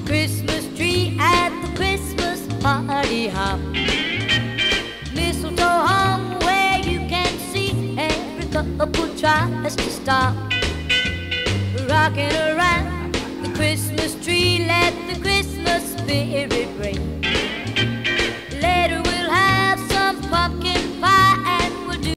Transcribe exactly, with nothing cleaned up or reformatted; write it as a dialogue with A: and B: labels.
A: Christmas tree at the Christmas party hop. Mistletoe hung where you can see every couple tries to stop. Rocking around the Christmas tree, let the Christmas spirit